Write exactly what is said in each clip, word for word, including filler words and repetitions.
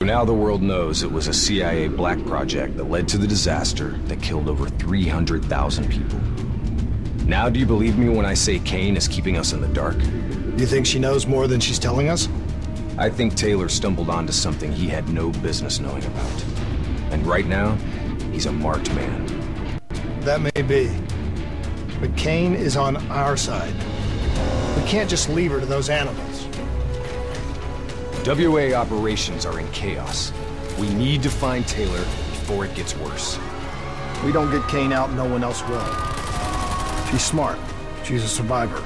now the world knows it was a C I A black project that led to the disaster that killed over three hundred thousand people. Now do you believe me when I say Kane is keeping us in the dark? You think she knows more than she's telling us? I think Taylor stumbled onto something he had no business knowing about. And right now, he's a marked man. That may be. But Kane is on our side. We can't just leave her to those animals. W A operations are in chaos. We need to find Taylor before it gets worse. We don't get Kane out, no one else will. She's smart. She's a survivor.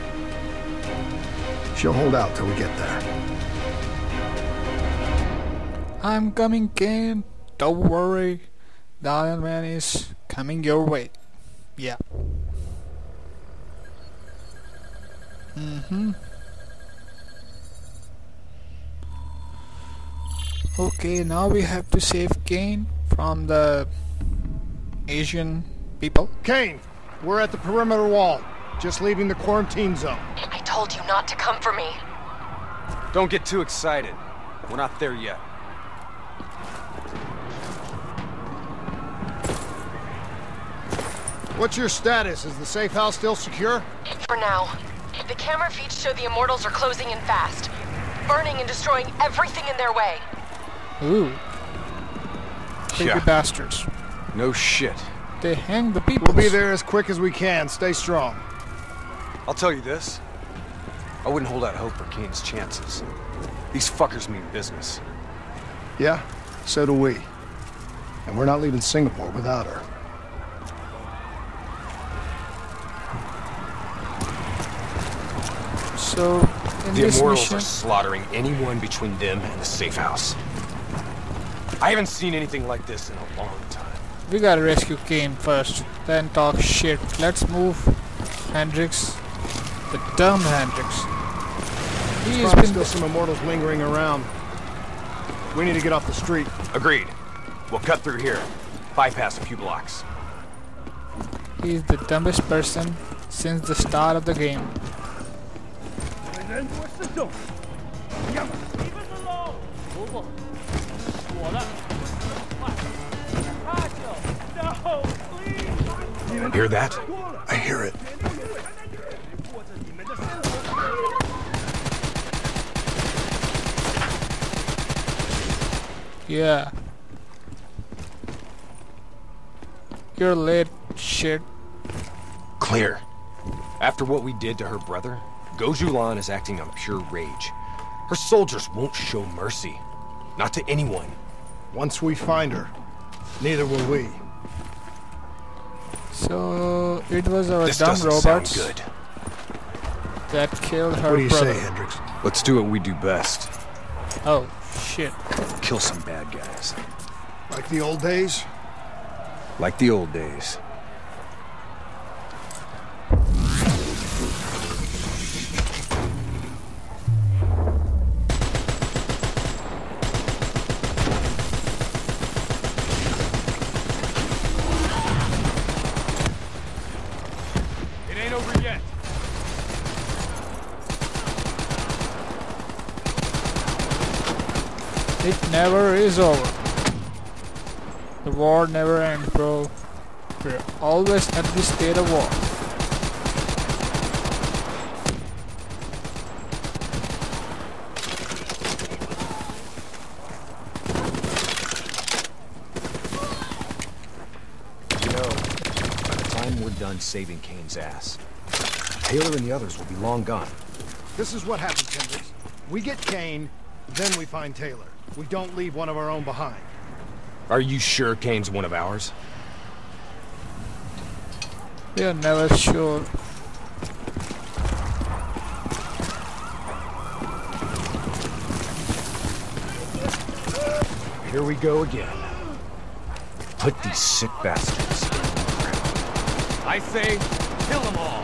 She'll hold out till we get there. I'm coming, Kane. Don't worry. The Iron Man is coming your way. Yeah. Mm-hmm. Okay, now we have to save Kane from the Asian people. Kane, we're at the perimeter wall, just leaving the quarantine zone. I told you not to come for me. Don't get too excited. We're not there yet. What's your status? Is the safe house still secure? For now. The camera feeds show the Immortals are closing in fast, burning and destroying everything in their way. Ooh. Creepy Yeah. bastards. No shit. They hang the people. We'll be there as quick as we can. Stay strong. I'll tell you this. I wouldn't hold out hope for Kane's chances. These fuckers mean business. Yeah, so do we. And we're not leaving Singapore without her. So, in The this Immortals mission, are slaughtering anyone between them and the safe house. I haven't seen anything like this in a long time. we gotta rescue Kane first, then talk shit. Let's move Hendricks. The dumb Hendricks. He's Probably been still some Immortals lingering around. We need to get off the street. Agreed. We'll cut through here. Bypass a few blocks. He's the dumbest person since the start of the game. Hear that? I hear it. Yeah. You're late, shit. Clear. After what we did to her brother, Gojulan is acting on pure rage. Her soldiers won't show mercy. Not to anyone. Once we find her, neither will we. So it was our This dumb doesn't robots sound good. that killed her What do you brother. say, Hendricks? Let's do what we do best. Oh shit. Kill some bad guys. Like the old days? Like the old days. It ain't over yet. It never is over. The war never ends, bro. We're always at the state of war. You know, by the time we're done saving Kane's ass, Taylor and the others will be long gone. This is what happens, Hendricks. We get Kane, then we find Taylor. We don't leave one of our own behind. Are you sure Kane's one of ours? We are never sure. Here we go again. Put these sick bastards on the ground. I say, kill them all!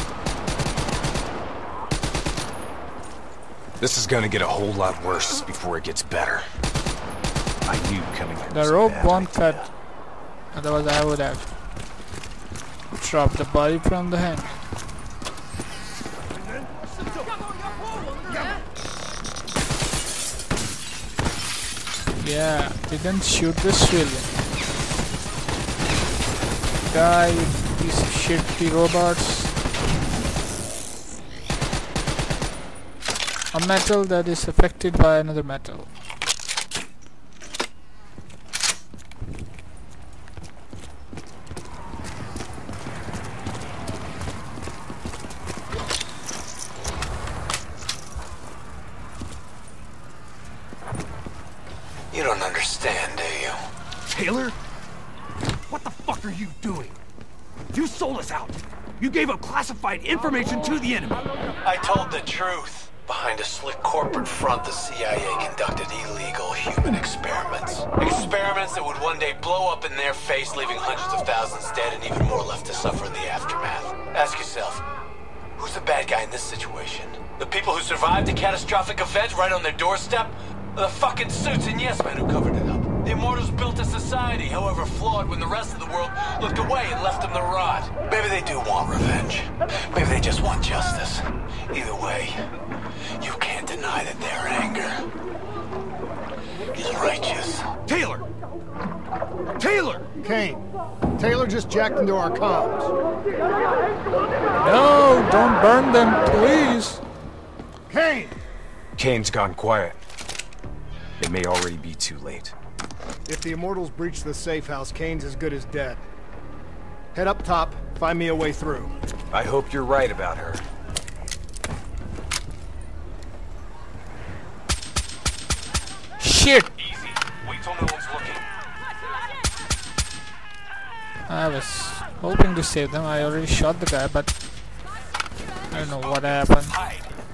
This is gonna get a whole lot worse before it gets better. I knew coming here was The a rope bad won't idea. cut. Otherwise I would have dropped the body from the hand. Yeah, didn't shoot the civilian. Die, piece of shitty robots. A metal that is affected by another metal. You don't understand, do you? Taylor? What the fuck are you doing? You sold us out. You gave up classified information to the enemy. I told the truth. Behind a slick corporate front, the C I A conducted illegal human experiments. Experiments that would one day blow up in their face, leaving hundreds of thousands dead and even more left to suffer in the aftermath. Ask yourself, who's the bad guy in this situation? The people who survived a catastrophic event right on their doorstep? Or the fucking suits and yes men who covered it up? The Immortals built a society, however flawed, when the rest of the world looked away and left them to rot. Maybe they do want revenge. Maybe they just want justice. Either way, you can't deny that their anger is righteous. Taylor! Taylor! Kane, Taylor just jacked into our comms. No, don't burn them, please. Kane! Kane's gone quiet. It may already be too late. If the Immortals breach the safe house, Kane's as good as dead. Head up top, find me a way through. I hope you're right about her. Shit! Easy. Wait till no one's looking. I was hoping to save them. I already shot the guy, but I don't know what happened. Hide.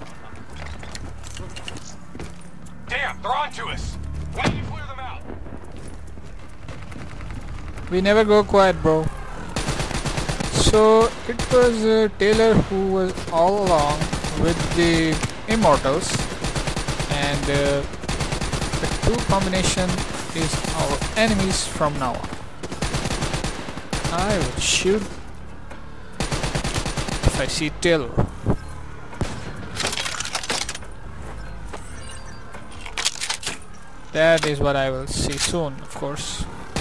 Damn, they're on to us. We need to clear them out. We never go quiet, bro. So it was uh, Taylor who was all along with the Immortals, and uh, the two combination is our enemies from now on. I will shoot if I see Taylor. That is what I will see soon, of course.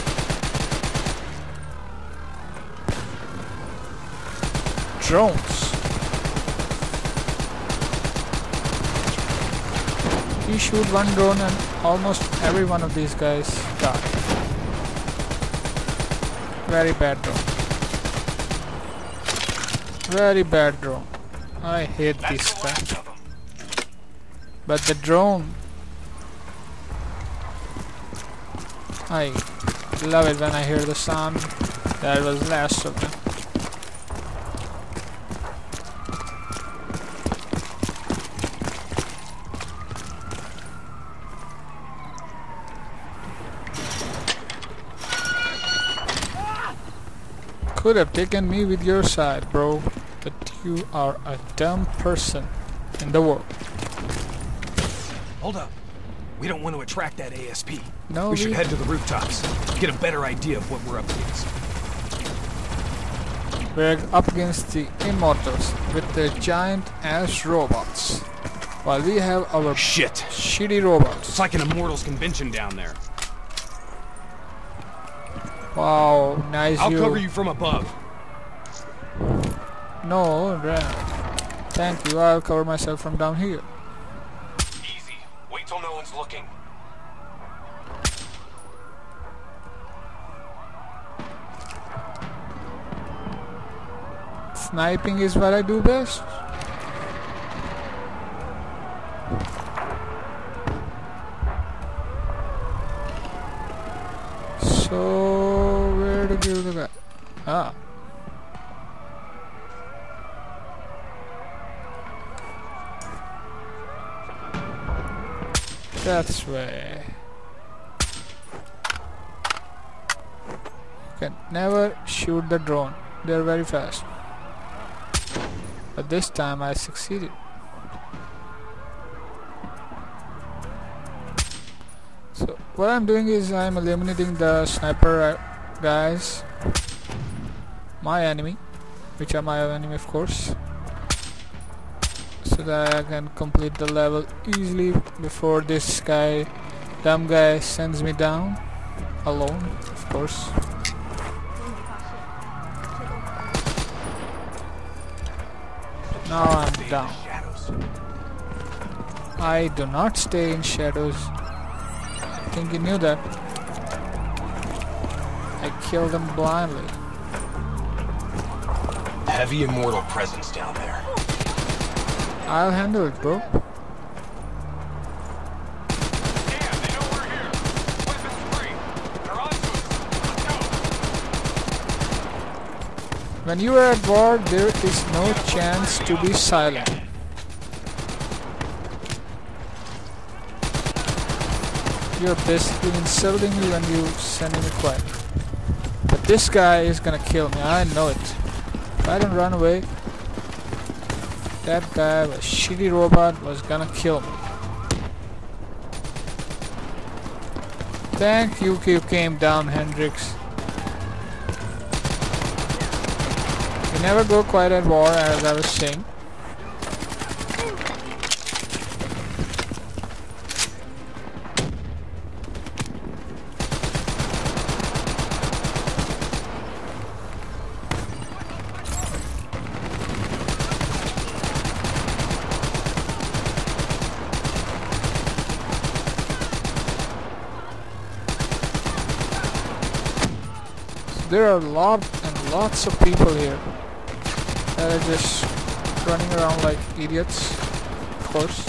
Drones. You shoot one drone and almost every one of these guys die. Very bad drone. Very bad drone. I hate these guys. But the drone, I love it when I hear the sound. That was last of them. Could have taken me with your side, bro. But you are a dumb person in the world. Hold up. We don't want to attract that A S P. No, we should head to the rooftops. Get a better idea of what we're up against. We're up against the Immortals with the giant ass robots, while we have our Shit. shitty robots. It's like an Immortals convention down there. Wow, nice I'll view. cover you from above. No, right. Thank you. I'll cover myself from down here. Easy. Wait till no one's looking. Sniping is what I do best. So where to give the guy? Ah. That's way. You can never shoot the drone. They're very fast. But this time I succeeded. So what I'm doing is I'm eliminating the sniper guys, my enemy, which are my enemy of course, so that I can complete the level easily before this guy Dumb guy sends me down. Alone, of course. Now I'm down. I do not stay in shadows. I think you knew that. I killed them blindly. Heavy immortal presence down there. I'll handle it, bro. When you are at war, there is no chance to be silent. You're basically insulting me when you send me quiet. But this guy is gonna kill me, I know it. If I don't run away, that guy, a shitty robot, was gonna kill me. Thank you, you came down, Hendrix. You never go quiet at war, as I was saying. There are a lot and lots of people here that are just running around like idiots, of course.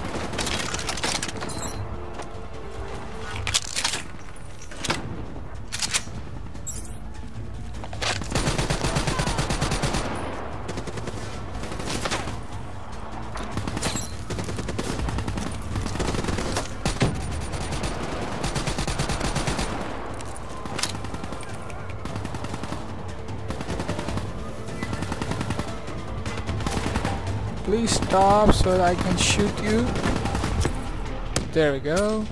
Please stop so that I can shoot you. There we go.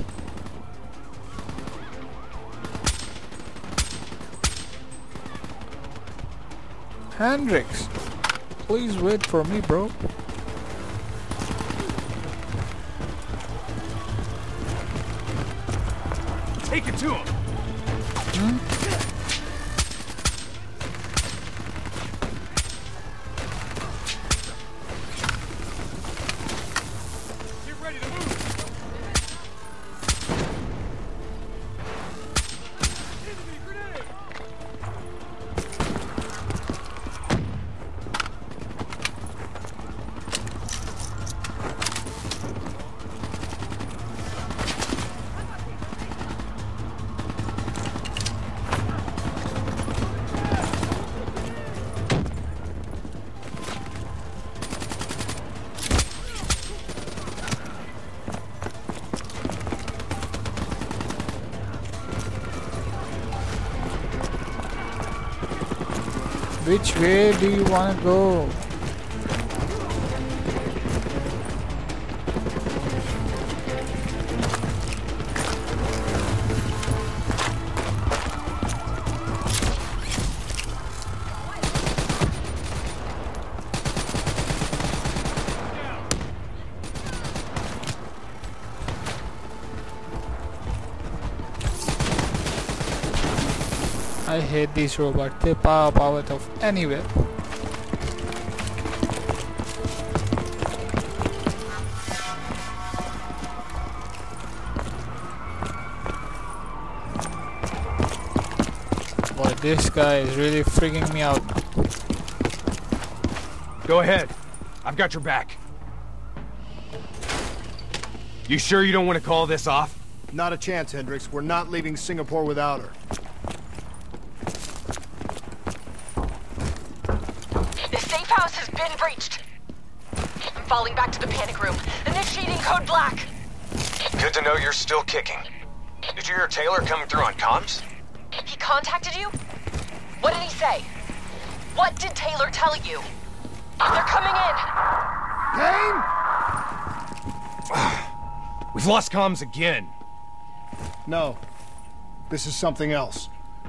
Hendrix, please wait for me, bro. Take it to him. Hmm? Which way do you want to go? I hate these robots, they pop out of anywhere. Boy, this guy is really freaking me out. Go ahead. I've got your back. You sure you don't want to call this off? Not a chance, Hendrix. We're not leaving Singapore without her. Falling back to the panic room. Initiating code black. Good to know you're still kicking. Did you hear Taylor coming through on comms? He contacted you? What did he say? What did Taylor tell you? They're coming in. Kane? We've lost comms again. No. This is something else.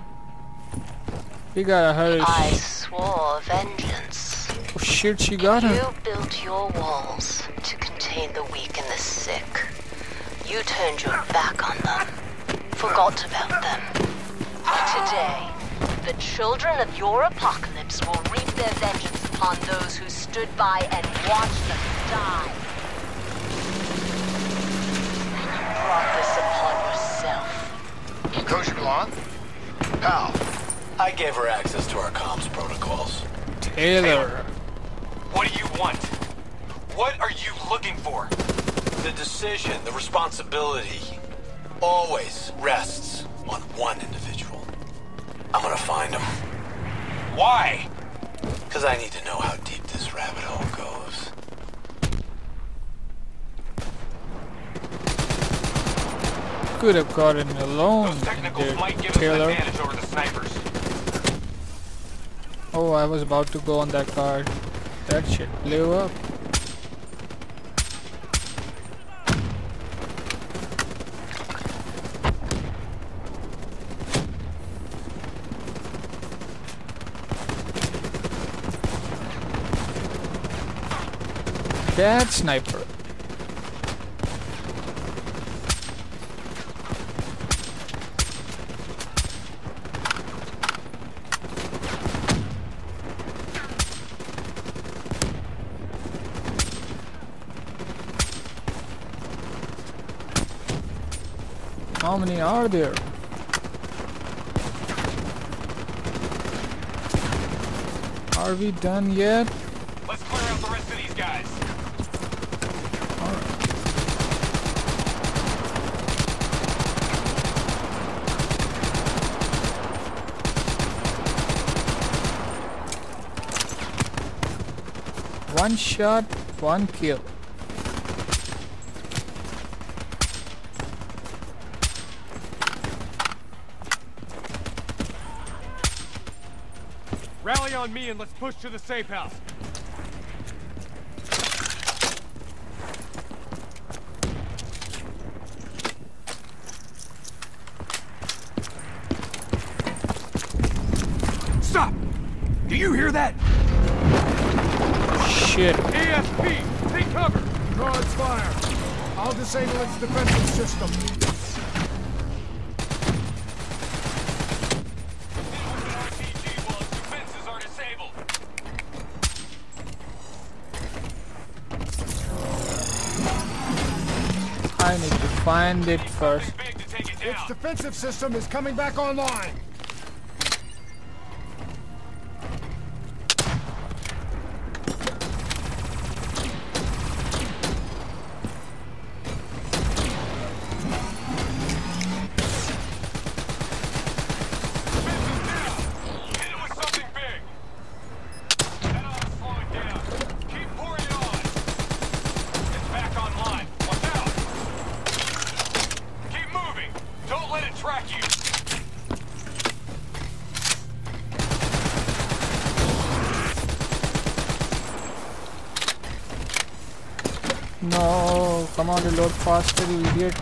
We gotta hurry. I swore vengeance. Oh shit, she got her. You built your walls to contain the weak and the sick. You turned your back on them. Forgot about them. Today, the children of your apocalypse will reap their vengeance upon those who stood by and watched them die. You brought this upon yourself. Kosher Blonde? Pal. I gave her access to our comms protocols. Taylor. What do you want? What are you looking for? The decision, the responsibility, always rests on one individual. I'm gonna find him. Why? Because I need to know how deep this rabbit hole goes. Could have gotten alone. Those technicals might give us Taylor. an advantage over the snipers. Oh, I was about to go on that card. That shit blew up. That sniper. How many are there? Are we done yet? Let's clear out the rest of these guys. One shot, one kill. Rally on me and let's push to the safe house. Stop! Do you hear that? Shit. A S P, take cover. Draw its fire. I'll disable its defensive system. I need to find it first. Its defensive system is coming back online. No, come on, reload faster, you idiot.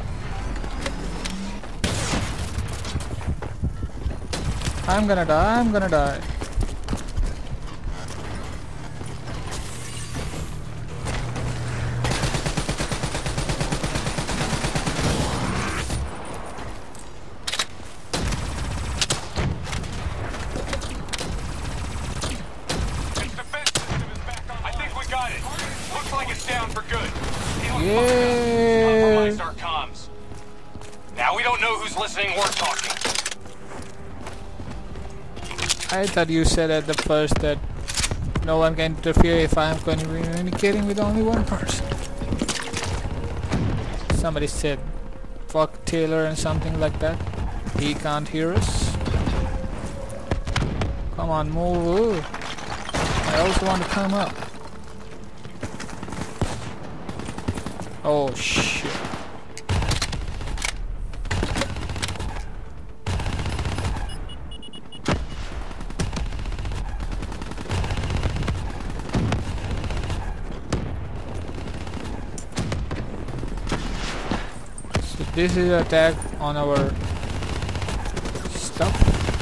I'm gonna die, I'm gonna die. I think we got it. Looks like it's down for good. Yeah. Compromised our comms. Now we don't know who's listening or talking. I thought you said at the first that no one can interfere if I'm communicating with only one person. Somebody said fuck Taylor and something like that. He can't hear us. Come on, move. I also want to come up. Oh shit. So this is an attack on our stuff.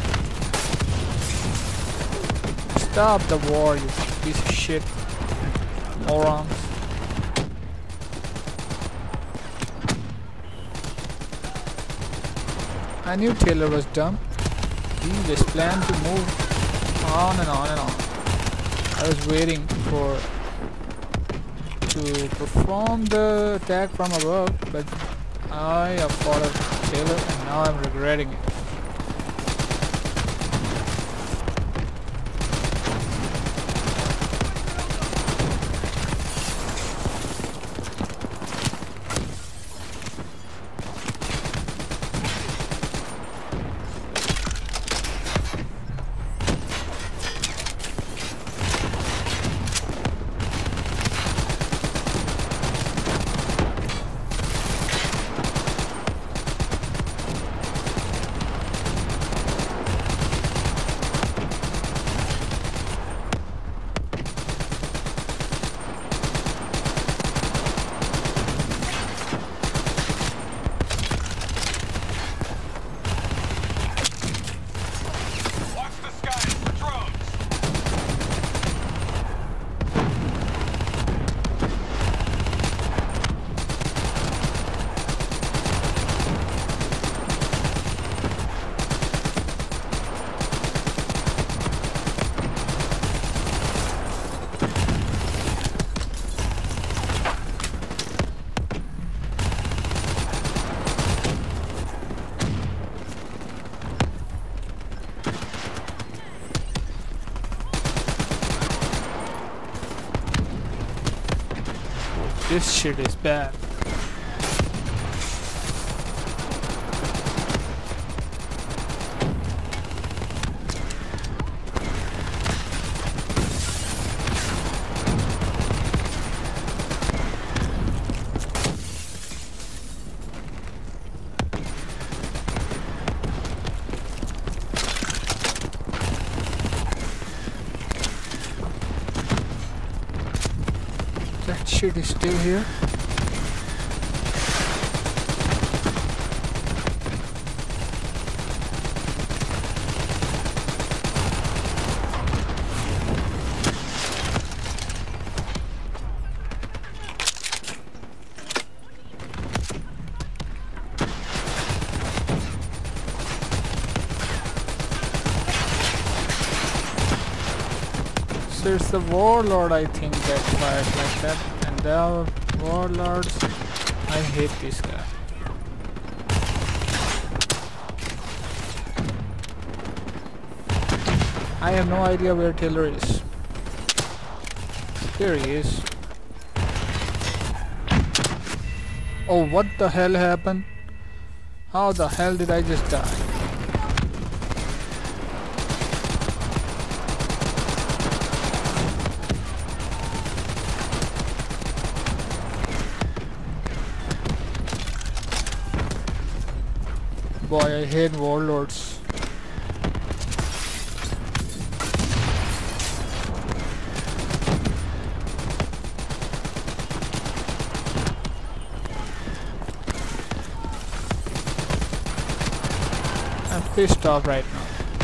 Stop the war, you piece of shit. Morons. I knew Taylor was dumb. He just planned to move on and on and on. I was waiting for to perform the attack from above, but I have followed Taylor and now I'm regretting it. This shit is bad. That shit is still here. So it's the warlord, I think, that fires like that. And the warlords, I hate this guy. I have no idea where Taylor is. Here he is. Oh, what the hell happened? How the hell did I just die? Boy, I hate warlords. I'm pissed off right now.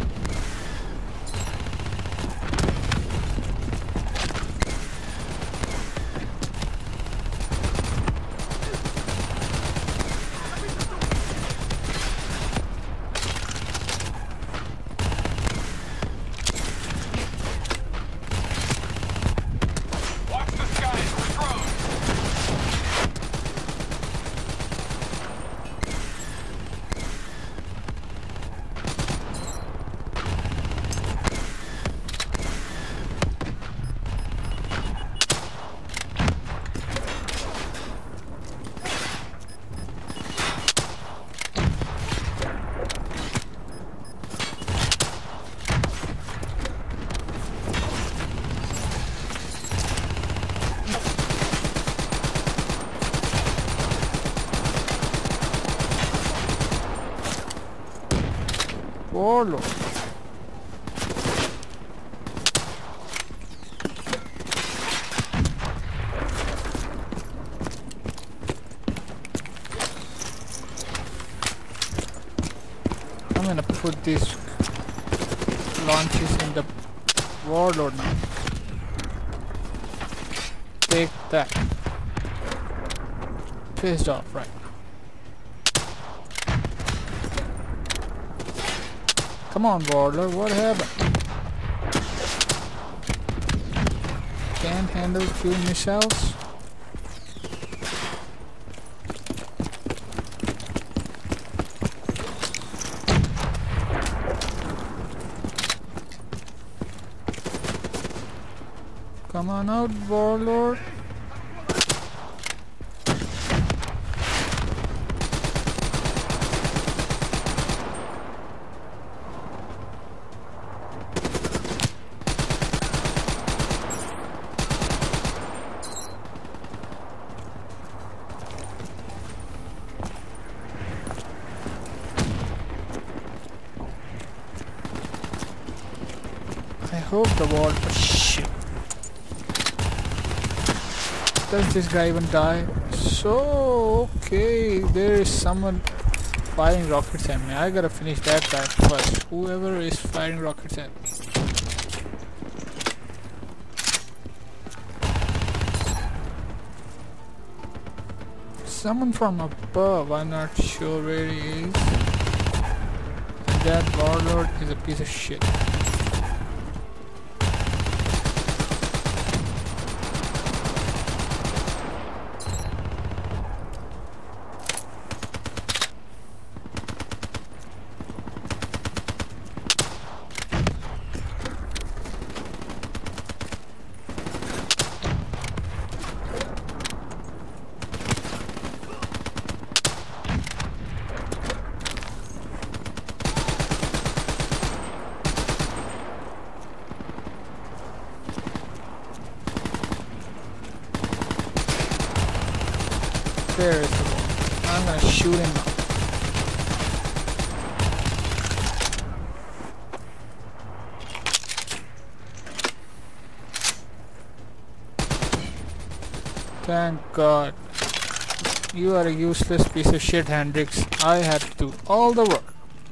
Warlord. I'm gonna put these launches in the warlord now. Take that. Pissed off right now. Come on, Warlord, what happened? Can't handle few missiles? Come on out, Warlord. I hope the wall. Oh, shit. Does this guy even die? So okay, there is someone firing rockets at me. I gotta finish that guy first. Whoever is firing rockets at me. Someone from above. I'm not sure where he is. That Warlord is a piece of shit. There is the one. I'm gonna shoot him now. Thank God. You are a useless piece of shit, Hendricks. I had to do all the work.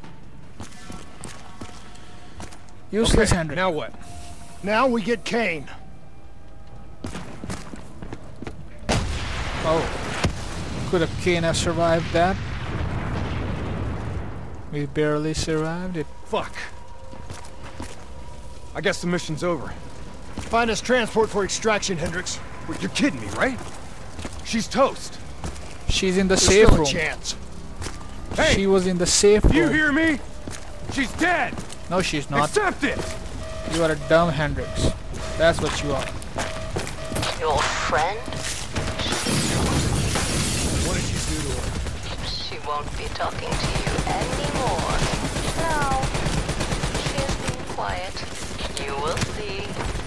Useless Okay, Hendricks. now what? Now we get Kane. Oh. Could have Kane have survived that? We barely survived it. Fuck. I guess the mission's over. Find us transport for extraction, Hendricks. Wait, you're kidding me, right? She's toast. She's in the There's safe still room. a chance. Hey! She was in the safe room. You hear me? She's dead! No, she's not. Accept it! You are a dumb Hendricks. That's what you are. Your friend? What did you do to her? She won't be talking to you anymore. Now, she has been quiet. You will see.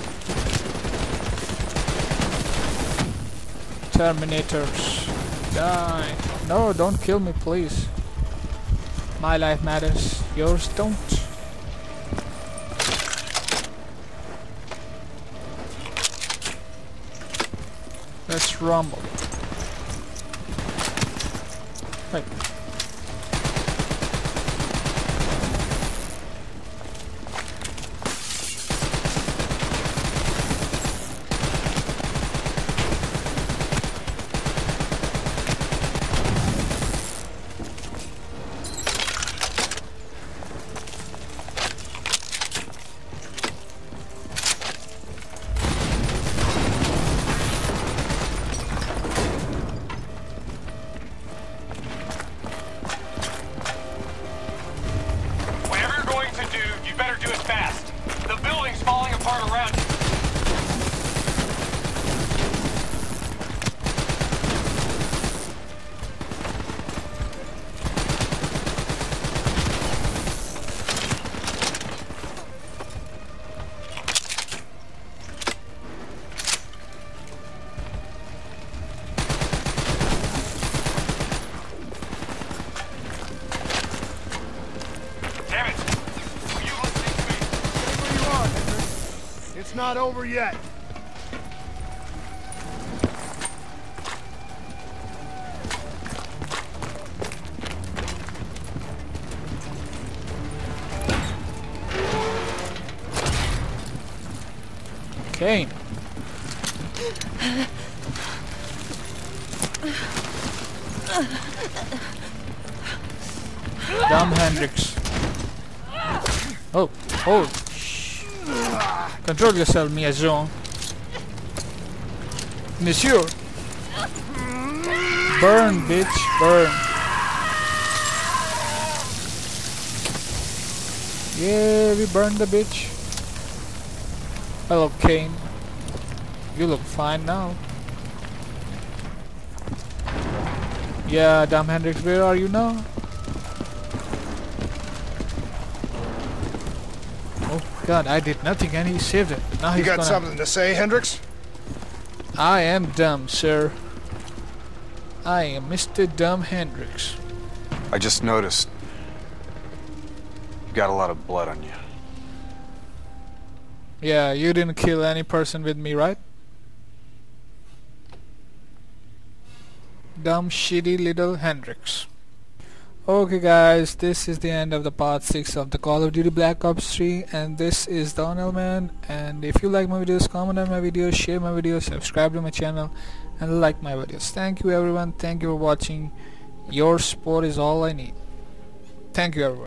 Terminators. Die. No, don't kill me, please. My life matters. Yours don't. Let's rumble. Hey. Not over yet. Kane. Dumb Hendricks. Oh, oh. Shh. Control yourself, Miazon. Monsieur. Burn, bitch, burn. Yeah, we burned the bitch. Hello, Kane. You look fine now. Yeah, Dom Hendricks, where are you now? Oh god, I did nothing and he saved it. Now You he's got gonna... something to say, Hendricks? I am dumb, sir. I am Mister Dumb Hendricks. I just noticed. You got a lot of blood on you. Yeah, you didn't kill any person with me, right? Dumb, shitty little Hendricks. Okay guys, this is the end of the part six of the Call of Duty Black Ops three, and this is Donald Man. And if you like my videos, comment on my videos, share my videos, subscribe to my channel, and like my videos. Thank you everyone, thank you for watching. Your support is all I need. Thank you everyone.